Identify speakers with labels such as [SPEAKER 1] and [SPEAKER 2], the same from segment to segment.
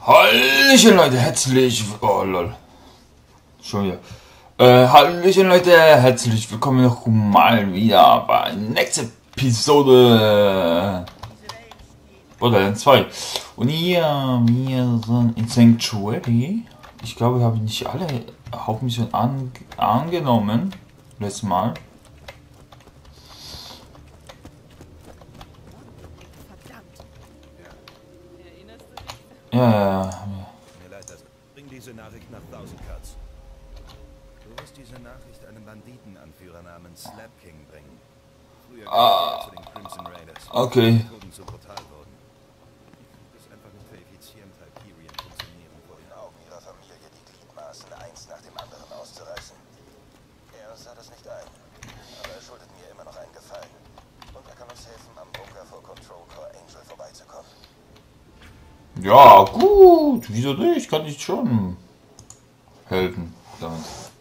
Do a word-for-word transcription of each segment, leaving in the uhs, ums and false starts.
[SPEAKER 1] Hallöchen Leute, herzlich... Oh lol. Schon wieder. Äh, Hallöchen Leute, herzlich willkommen noch mal wieder bei der nächsten Episode Borderlands zwei. Und hier, wir sind in Sanctuary. Ich glaube, wir haben nicht alle Hauptmissionen an, angenommen. Letztes Mal. Ja, ja, ja.
[SPEAKER 2] Mir leid, das. Bring diese Nachricht nach Thousand Cuts. Du wirst diese Nachricht einem Banditenanführer namens Slap King bringen. Früher
[SPEAKER 1] Ah,
[SPEAKER 2] er zu den Crimson Raiders.
[SPEAKER 1] okay.
[SPEAKER 2] Die Methoden zu brutal wurden. Das einfach mit Verifizieren Hyperion funktionieren vor den Augen ihrer Familie die Gliedmaßen eins nach dem anderen auszureißen. Er sah das nicht ein. Aber er schuldet mir immer noch einen Gefallen. Und er kann uns helfen, am Bunker vor Control Core Angel vorbeizukommen.
[SPEAKER 1] Ja, gut. Wieso nicht? Kann ich schon helfen damit.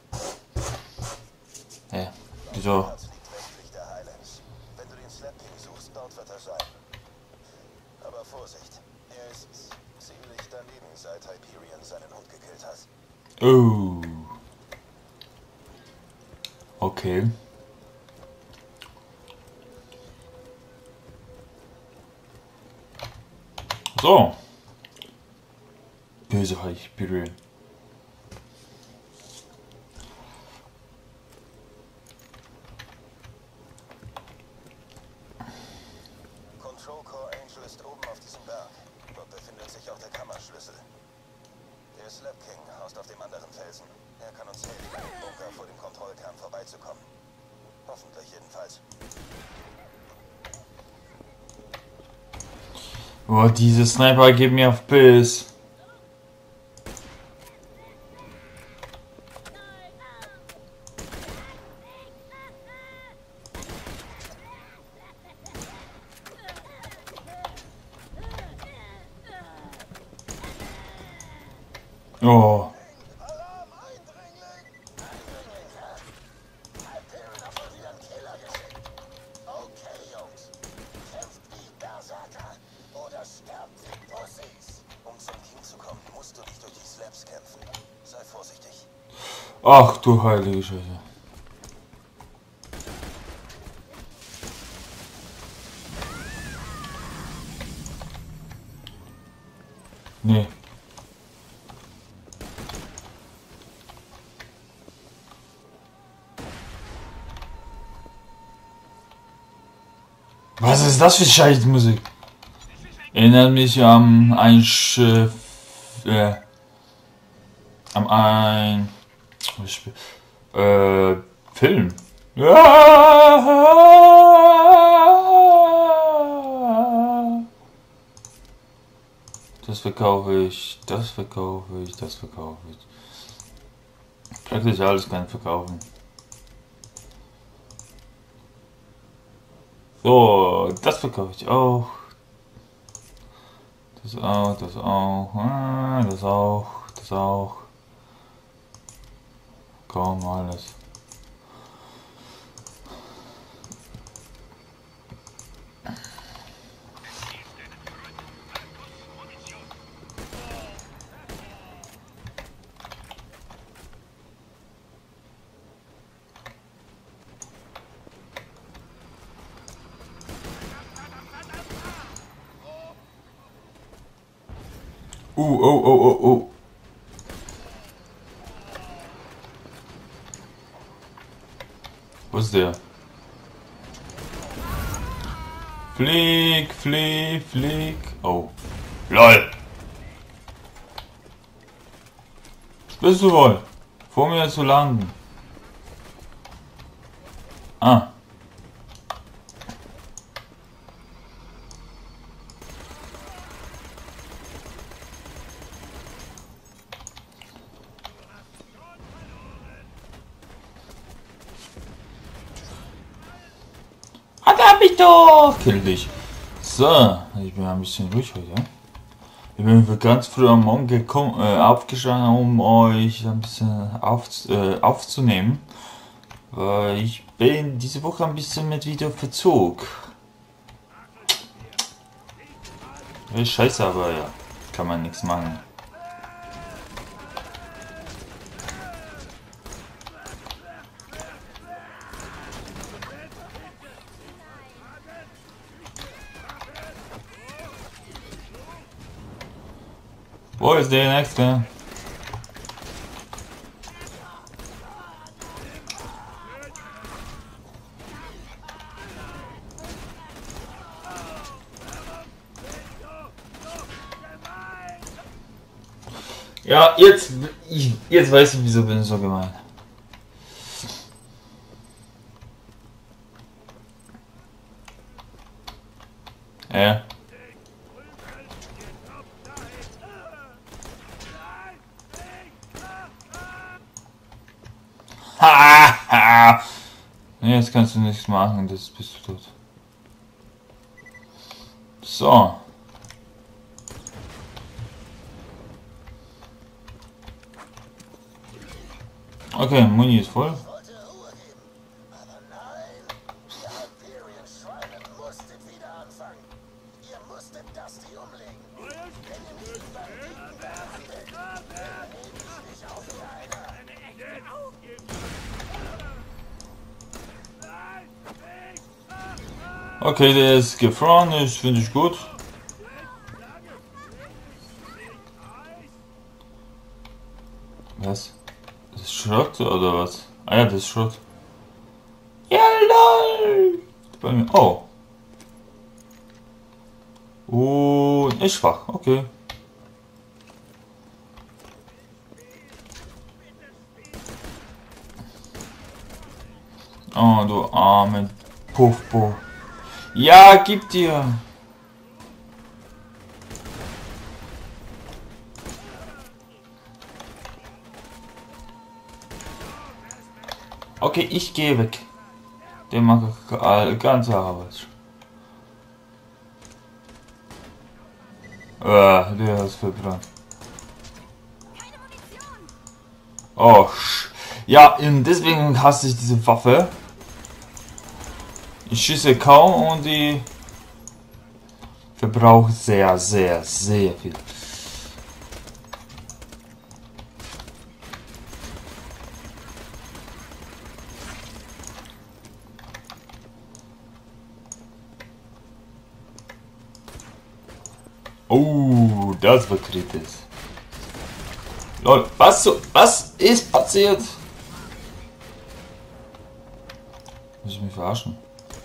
[SPEAKER 1] Ja, wieso?
[SPEAKER 2] Wenn du den Slap King suchst, dort wird er sein. Aber Vorsicht, er ist ziemlich daneben, seit Hyperion seinen Hund gekillt hat.
[SPEAKER 1] Oh. Okay. So. Böse Hyperion.
[SPEAKER 2] Control Core Angel ist oben auf diesem Berg. Dort befindet sich auch der Kammerschlüssel. Der Slap King haust auf dem anderen Felsen. Er kann uns helfen, an den Bunker vor dem Kontrollkern vorbeizukommen. Hoffentlich jedenfalls.
[SPEAKER 1] Oh, diese Sniper geben mir auf Biss. Oh.
[SPEAKER 2] Alarm, Eindringling! Hyperion hat schon wieder einen Killer geschickt. Okay, Jungs. Kämpft wie Berserker oder sterbt wie Pussys. Um zum King zu kommen, musst du nicht durch die Slaps kämpfen. Sei vorsichtig.
[SPEAKER 1] Ach du heilige Scheiße. Nee. Was ist das für Scheißmusik? Erinnert mich an ein Schiff, äh, an ein äh, Film. Das verkaufe ich, das verkaufe ich, das verkaufe ich. Praktisch alles kann ich verkaufen. So, das verkaufe ich auch. Das auch, das auch, das auch, das auch. Kaum alles. Uh, oh, oh, oh, oh. Wo ist der? Flieg, flieg, flieg. Oh. LOL. Bist du wohl? Vor mir zu landen. Ah. Hab ich doch! Kill dich. So, ich bin ein bisschen ruhig heute. Ich bin ganz früh am Morgen gekommen, äh, aufgestanden, um euch ein bisschen auf, äh, aufzunehmen. Weil ich bin diese Woche ein bisschen mit Videoverzug. Ist scheiße, aber ja, kann man nichts machen. Wo ist der nächste? Ja, jetzt, ich, jetzt weiß ich, wieso bin ich so gemein. Ja. Ha, ha. Nee, jetzt kannst du nichts machen, das bist du tot. So. Okay, Muni ist voll.
[SPEAKER 2] Ich wollte Ruhe geben, aber nein. Ihr Hyperion-Schweine musstet wieder anfangen. Ihr musstet Dusty umlegen. Wenn ihr mich die Banditen beachtet, dann heb ich mich auf wie einer.
[SPEAKER 1] Okay, der ist gefroren, das finde ich gut. Was? Das ist Schrott oder was? Ah ja, das ist Schrott. Ja, lol! Bei mir. Oh. Und ist schwach, okay. Oh, du arme Puffbo. Ja, gib dir! Okay, ich gehe weg. Der macht ganz Arbeit. Äh, der ist verbrannt. Oh, sch ja, deswegen hasse ich diese Waffe. Ich schieße kaum und die verbraucht sehr, sehr, sehr viel. Oh, das war kritisch. Lol, was so, was ist passiert? Muss ich mich verarschen?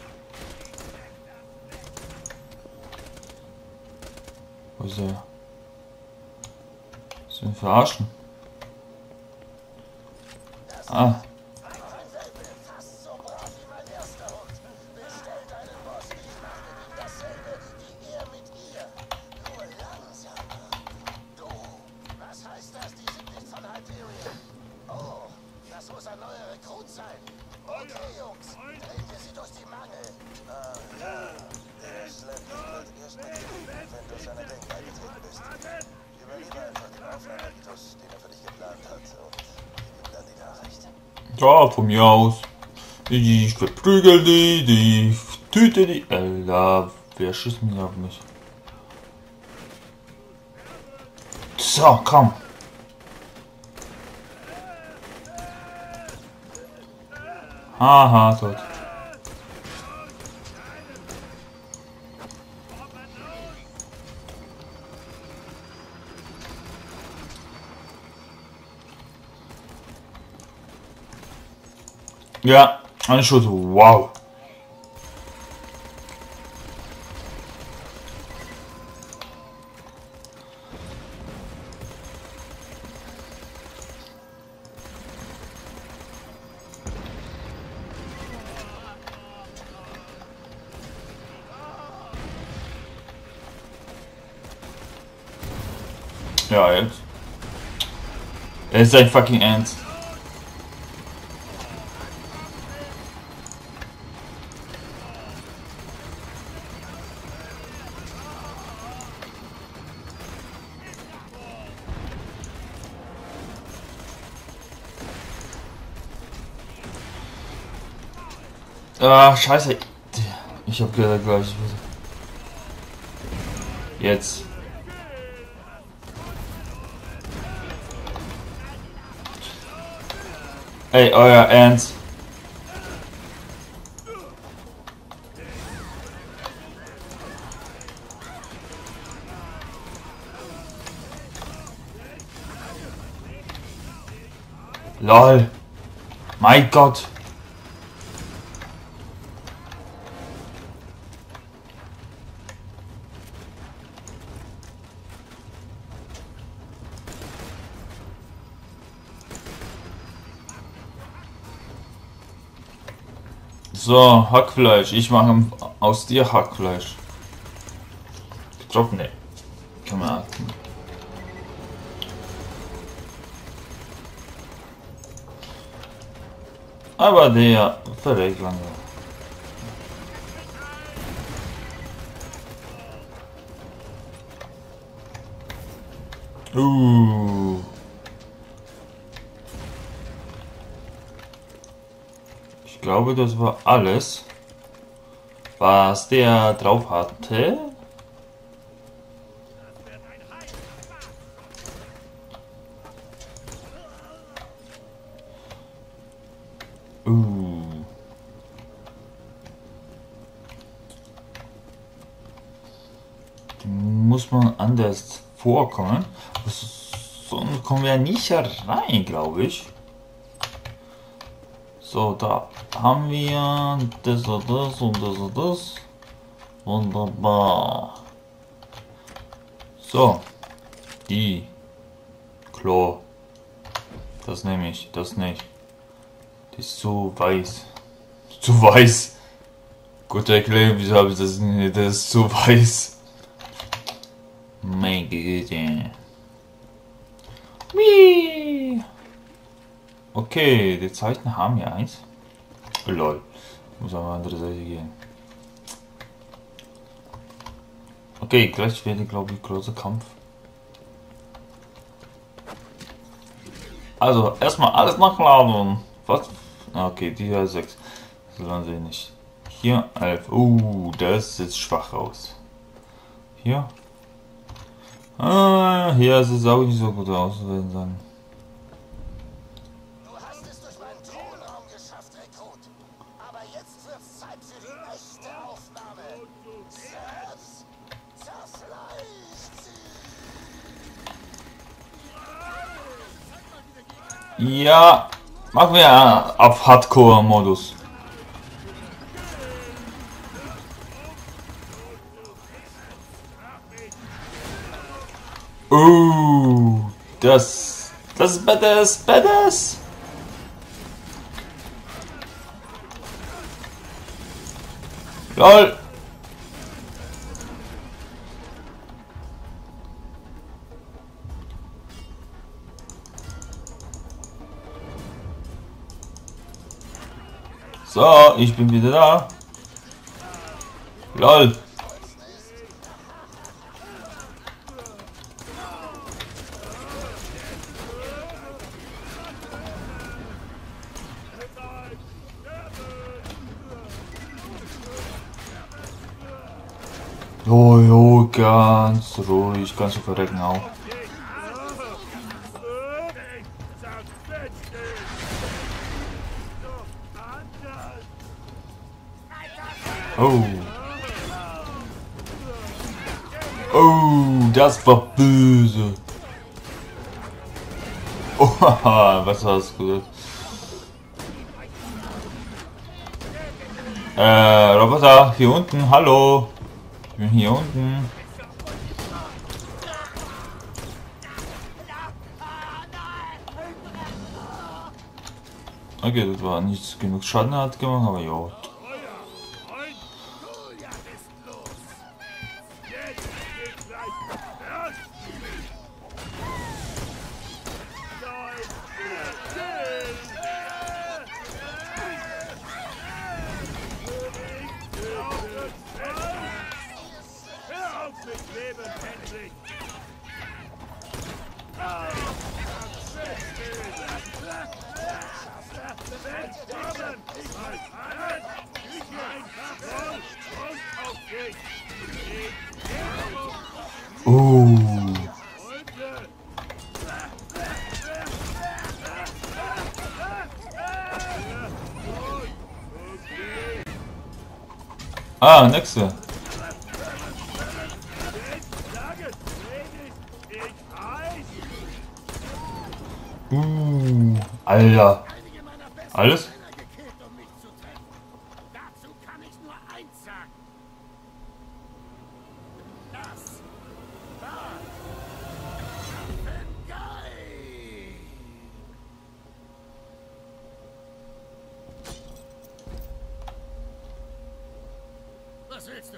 [SPEAKER 1] Wo ist er? Muss ich mich verarschen? Ah. Ja, von mir aus. Ich verprügel die, die töte die. Alter, wer schießt mich auf mich? So, komm. Haha, tot. Ja, ein Schuss, wow. Ja, jetzt. Er ist ein fucking Ernst. Ah, scheiße. Ich hab gedacht, gleich. Jetzt. Ey, euer Ernst. Lol. Mein Gott. So, Hackfleisch. Ich mache aus dir Hackfleisch. Getroffen, ne. Kann man atmen. Aber der verreckt langsam. Uh. Ich glaube, das war alles, was der drauf hatte. Uh. Die muss man anders vorkommen. Sonst kommen wir nicht rein, glaube ich. So, da haben wir das und das und das und das. Wunderbar. So. Die. Klo. Das nehme ich, das nicht. Die ist zu weiß. Zu weiß. Gut erklären, wieso habe ich das nicht? Das ist zu weiß. Meine Güte. Whee! Okay, die Zeichen haben wir eins. Oh, lol. Muss auf die andere Seite gehen. Okay, gleich werde, glaube ich, großer Kampf. Also, erstmal alles nachladen. Was? Okay, die hier sechs. Das lohnt sich nicht. Hier elf. Uh, das sieht schwach aus. Hier. Ah, hier sieht es auch nicht so gut aus, würde ich sagen.
[SPEAKER 2] Du hast es durch meinen Thronraum geschafft, Rekrut. Aber jetzt wird's Zeit für die echte Aufnahme. Selbst zerfleischt sie.
[SPEAKER 1] Ja, machen wir auf Hardcore-Modus. Oh, das, das ist badass, badass. Lol. So, ich bin wieder da. Lol. Jo, jo, ganz ruhig, ganz zu verrecken auch. Oh. Oh, das war böse. Oh, haha, was hast du gesagt? Äh, Roboter, hier unten, hallo. Ich bin hier unten. Okay, das war nicht genug Schaden hat gemacht, aber ja. Oh. Ah, nächste. Uh, Alter. Alles?
[SPEAKER 3] Dazu kann ich nur eins sagen. Das war geil. Was willst du?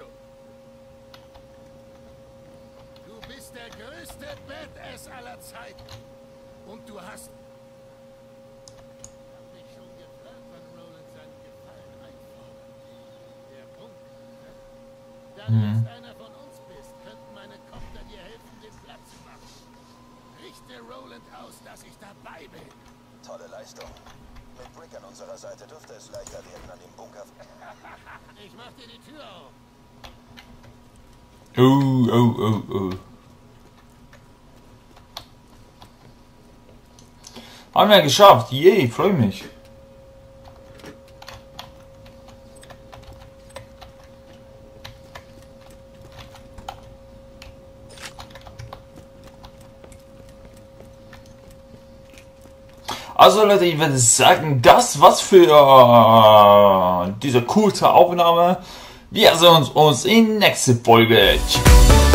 [SPEAKER 3] Du bist der größte Badass aller Zeiten. Und du hast... Ich hab mich schon gefragt, wann Roland seinen Gefallen einfordert. Der Punkt. Da du jetzt einer von uns bist, könnten meine Kopter dir helfen, den Platz zu machen. Richte Roland aus, dass ich dabei bin.
[SPEAKER 2] Tolle Leistung. Mit Brick an unserer Seite dürfte es leichter werden an dem Bunker.
[SPEAKER 3] Ich mach dir die Tür auf.
[SPEAKER 1] Oh, oh, oh, oh. Haben wir geschafft. Yay, freue mich. Also Leute, ich würde sagen, das war's für äh, diese kurze Aufnahme. Wir sehen uns in der nächsten Folge. Tschüss.